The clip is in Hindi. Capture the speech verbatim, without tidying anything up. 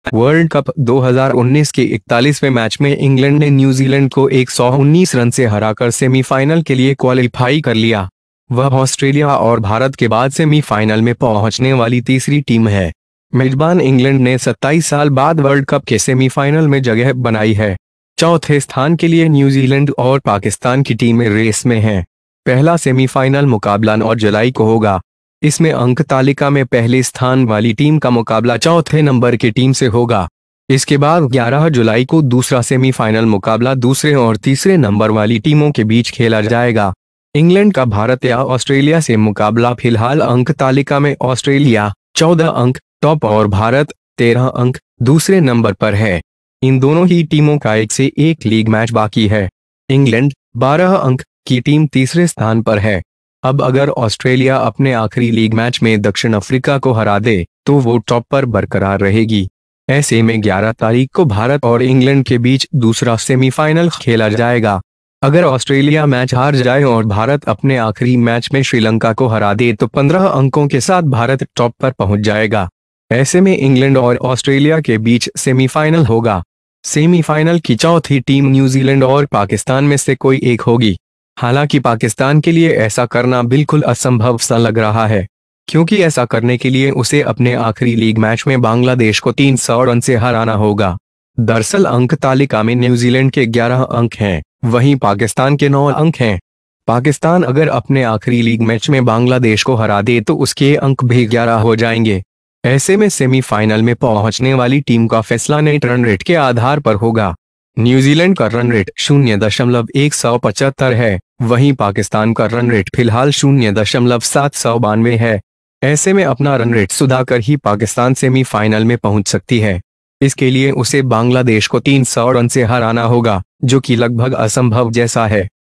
वर्ल्ड कप दो हज़ार उन्नीस के इकतालीसवें मैच में इंग्लैंड ने न्यूजीलैंड को एक सौ उन्नीस रन से हराकर सेमीफाइनल के लिए क्वालिफाई कर लिया। वह ऑस्ट्रेलिया और भारत के बाद सेमीफाइनल में पहुंचने वाली तीसरी टीम है। मेजबान इंग्लैंड ने सत्ताईस साल बाद वर्ल्ड कप के सेमीफाइनल में जगह बनाई है। चौथे स्थान के लिए न्यूजीलैंड और पाकिस्तान की टीमें रेस में हैं। पहला सेमीफाइनल मुकाबला नौ जुलाई को होगा। इसमें अंक तालिका में पहले स्थान वाली टीम का मुकाबला चौथे नंबर की टीम से होगा। इसके बाद ग्यारह जुलाई को दूसरा सेमीफाइनल मुकाबला दूसरे और तीसरे नंबर वाली टीमों के बीच खेला जाएगा। इंग्लैंड का भारत या ऑस्ट्रेलिया से मुकाबला फिलहाल अंक तालिका में ऑस्ट्रेलिया चौदह अंक टॉप और भारत तेरह अंक दूसरे नंबर पर है। इन दोनों ही टीमों का एक से एक लीग मैच बाकी है। इंग्लैंड बारह अंक की टीम तीसरे स्थान पर है। अब अगर ऑस्ट्रेलिया अपने आखिरी लीग मैच में दक्षिण अफ्रीका को हरा दे तो वो टॉप पर बरकरार रहेगी। ऐसे में ग्यारह तारीख को भारत और इंग्लैंड के बीच दूसरा सेमीफाइनल खेला जाएगा। अगर ऑस्ट्रेलिया मैच हार जाए और भारत अपने आखिरी मैच में श्रीलंका को हरा दे तो पंद्रह अंकों के साथ भारत टॉप पर पहुंच जाएगा। ऐसे में इंग्लैंड और ऑस्ट्रेलिया के बीच सेमीफाइनल होगा। सेमीफाइनल की चौथी टीम न्यूजीलैंड और पाकिस्तान में से कोई एक होगी। हालांकि पाकिस्तान के लिए ऐसा करना बिल्कुल असंभव सा लग रहा है, क्योंकि ऐसा करने के लिए उसे अपने आखिरी लीग मैच में बांग्लादेश को तीन सौ रन से हराना होगा। दरअसल अंक तालिका में न्यूजीलैंड के ग्यारह अंक हैं, वहीं पाकिस्तान के नौ अंक हैं। पाकिस्तान अगर अपने आखिरी लीग मैच में बांग्लादेश को हरा दे तो उसके अंक भी ग्यारह हो जाएंगे। ऐसे में सेमीफाइनल में पहुंचने वाली टीम का फैसला नेट रन रेट के आधार पर होगा। न्यूजीलैंड का रन रेट शून्य दशमलव एक सौ पचहत्तर है, वहीं पाकिस्तान का रन रेट फिलहाल शून्य दशमलव सात सौ बानवे है। ऐसे में अपना रन रेट सुधाकर ही पाकिस्तान सेमीफाइनल में पहुंच सकती है। इसके लिए उसे बांग्लादेश को तीन सौ रन से हराना होगा, जो कि लगभग असंभव जैसा है।